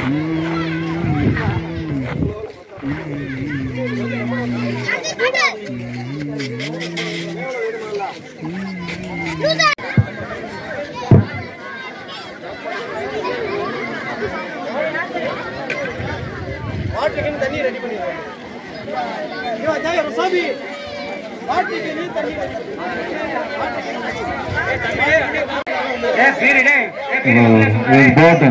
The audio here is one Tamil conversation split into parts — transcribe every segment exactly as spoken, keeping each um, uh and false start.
தண்ணி ரெடி பண்ணிடுறேன். ரசாபி வாட்டிக்கு நீ தண்ணி ஏ சீரி டே ஏ சீரி போட்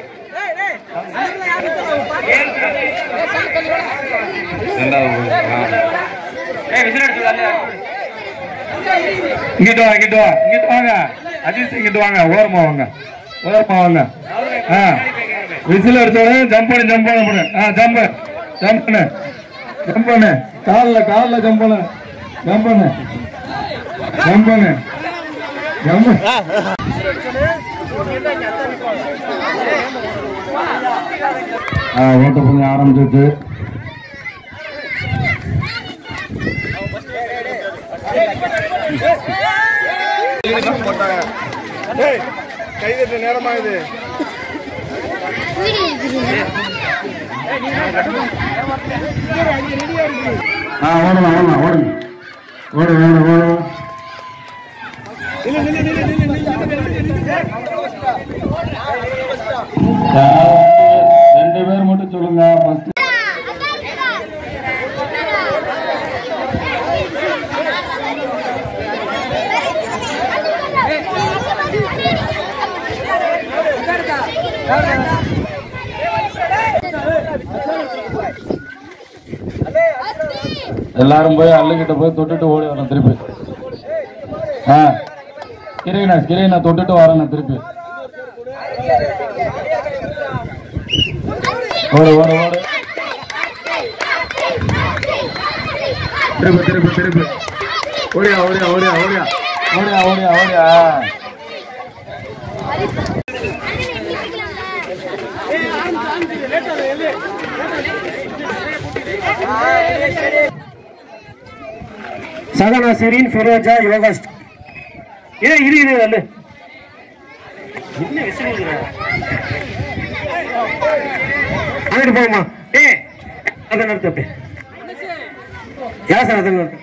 இங்கிட்டு வா இங்கிட்டு வா இங்கிட்டு வாங்க அஜித் இங்கிட்டு வாங்க ஓரமா வாங்க ஓரமா வாங்க ஆ விசில் அடிச்சோடனே ஜம்ப் பண்ணி ஜம்ப் பண்ணு ஆ ஜம்ப் ஜம்ப் பண்ணு ஜம்ப் பண்ணு கால்ல கால்ல ஜம்ப் பண்ணு ஜம்ப் பண்ணு ஜம்ப் பண்ணு ஜம்ப் ஆ ஓட்ட பண்ணி ஆரம்பிச்சிச்சு. கைது நேரமா இது ஓடலாம் ஓடலாம் ஓடுங்க ஓடு ஓடு ஓடு ரெண்டு பேர் மட்டும் சொல்லுங்க. எல்லாரும் போய் அள்ளுகிட்ட போய் தொட்டுட்டு ஓடி வரணும் திருப்பி. ஆ கிரீனா கிரீனா தொட்டுட்டு வரணும் திருப்பி. ஓடு ஓடு ஓடு திருப்பி திருப்பி திருப்பி ஓடியா ஓடியா ஓடியா ஓடியா ஓடியா ஓடியா ஓடியா சகனா செரீன் ஃபெரோஜா யோகாஸ்ட் இரு இரு இரு அல்ல என்ன விசில் அங்கிட்டு போமா ஏ அதை நடத்து அப்படி யார் சார் அதை நடத்து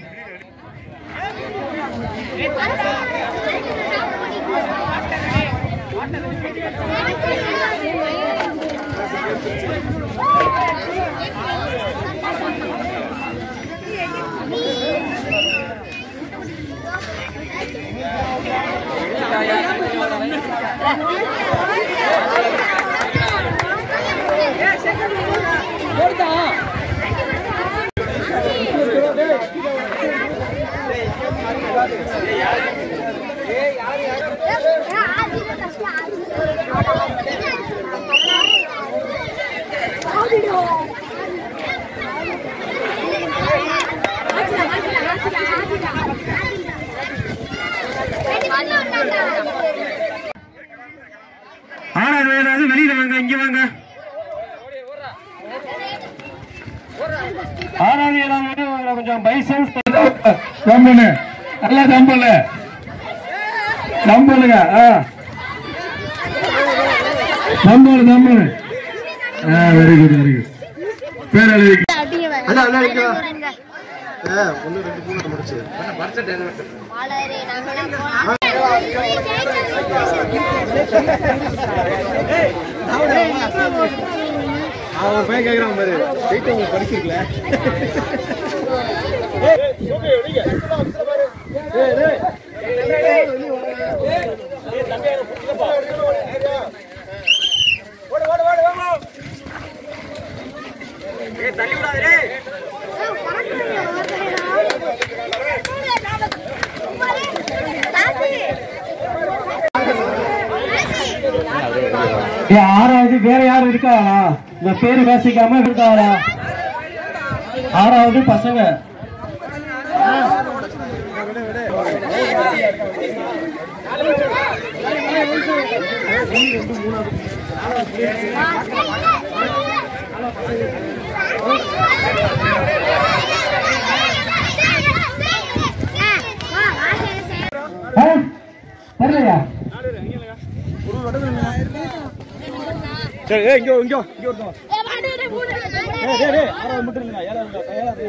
ஆறாவது ஏழாவது வெளியில வாங்க இங்க வாங்க ஆறாவது ஏழாவது கொஞ்சம் பைசன்ஸ் ஜம்புன்னு நல்லா ஜம்புல ஜம்புலுங்க ஜம்புல ஜம்புன்னு வெரி குட் வெரி குட் பேர் எழுதி அண்ணா அண்ணா நிக்க ஆ ஒன்னு ரெண்டு மூணு முடிச்சு அண்ணா பர்சன்ட் என்ன வாளரே நாங்க அவன் பையன் கேக்குறான் பாரு வெயிட்டிங் படிச்சிருக்கல ஏய் சோகே நீங்க பாரு ஏய் டேய் ஏய் தம்பியா புடிச்சப்பா ஓடு ஓடு ஓடு வாங்க ஏய் தள்ளி விடாத டேய் ஆறாவது வேற யாரும் இருக்காளா இந்த பேரு பேசிக்காம இருக்காளா ஆறாவது பசங்க தெரியலையா சரி ஏய் இங்க இங்க இங்க வரணும் ஏய் வாடே டேய் மூணு ஏய் டேய் டேய் ஆறாவது மட்டும் இல்லங்க ஏழாவது ஏழாவது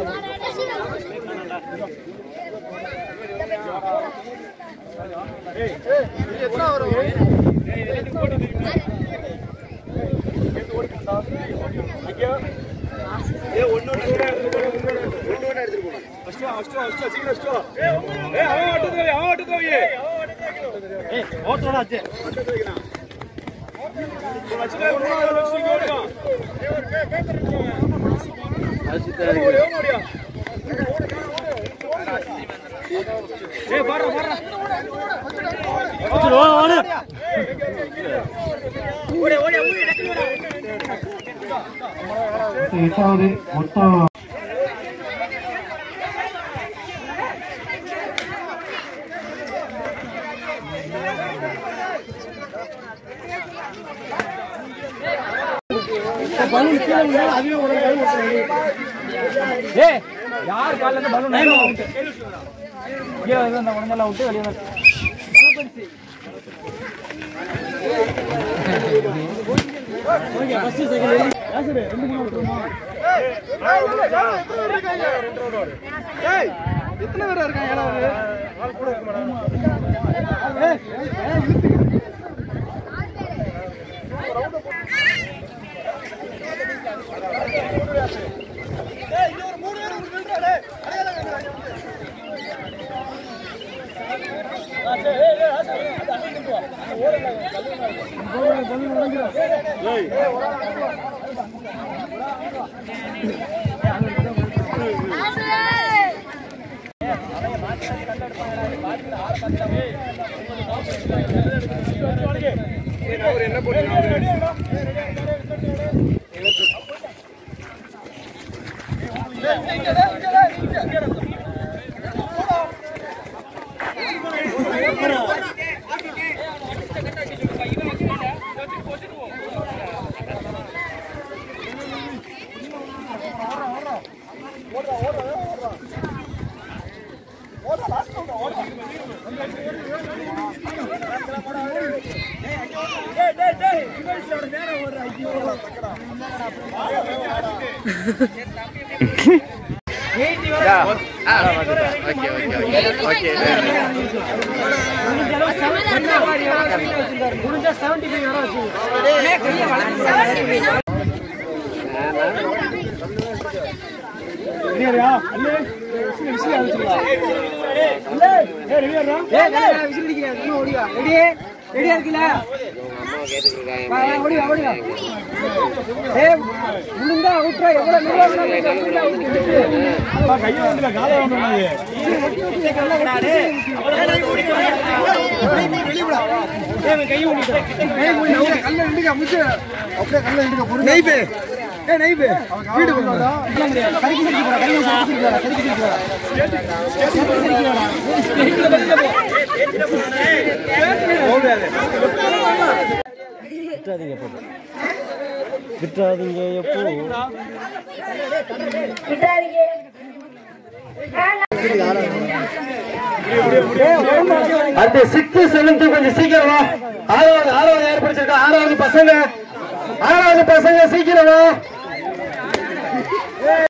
ஏய் ஏய் இது எத்தனை வரும் ஏய் இது ஓடி நிக்குங்க ஓடி போடா அங்க ஏய் ஒண்ணு கூட ஒண்ணு கூட எடுத்து போ ஃபர்ஸ்ட் ஃபர்ஸ்ட் ஃபர்ஸ்ட் சீக்கிரம் ஃபர்ஸ்ட் ஏய் ஏய் அவன் ஓடுது அவன் ஓடுது ஏய் ஏய் ஓடுறடா அச்சே ஓடுது வைக்கலாம் அச்சே ஒண்ணு வச்சு ஓடுங்க ஏய் ஒரு பேப்பர் இருக்கு அச்சே ஓடியா ஏய் பாரு பாரு ஓடு ஓடு ஓடு ஓடு ஓடு டக்கு ஓடு எட்டாவது மொத்தம் பலூன் கீழ விழுந்தா அதுவே ஒரு கை ஓடுது ஏய் யார் கால்ல இருந்து பலூன் அவுட் இங்க வந்து அந்த உடனே அவுட் வெளிய வந்து ஓகே ஃபர்ஸ்ட் செகண்ட் யாசர் ரெண்டு மூணு விட்டுறோமா ஏய் எத்தனை பேரா இருக்காங்க ஏழாவது ஆள் கூட இருக்க மாட்டாங்க ஏய் ஏய் இழுத்து ஏய் இங்க ஒரு மூணு பேர் நில்றா டேய் அடேடா ஏய் ஏய் ஆசை அது அடி நிக்கு ஓடல கல்லு கல்லு உடைஞ்சிரா ஏய் அவர் என்ன போடுறாங்க ரெடியா இருக்கீல ஓடியா ஓடியா ஏய் முழுங்கா அவுட்ரா எவ்வளவு நிர்வாகம் பா கைய வந்து கால வந்து ஏய் வெளியடா ஏய் கைய ஓடிடா ஏய் ஓடி கல்ல நின்னுங்க முச்சு அப்படியே கல்ல நின்னுங்க பொறு நெய் பே ஏய் நெய் பே வீடு கொண்டா கறிக்கு கறிக்கு போடா கைய கறிக்கு போடா கறிக்கு கறிக்கு போடா ஓடாதே விட்டாதீங்க போ விட்டாதீங்க எப்போ விட்டாதீங்க அந்த சிக்ஸ்த் செவன்த் கொஞ்சம் சீக்கிரம் வா. ஆறாவது ஆறாவது ஏற்படுத்திருக்கா ஆறாவது பசங்க ஆறாவது பசங்க சீக்கிரம் வா.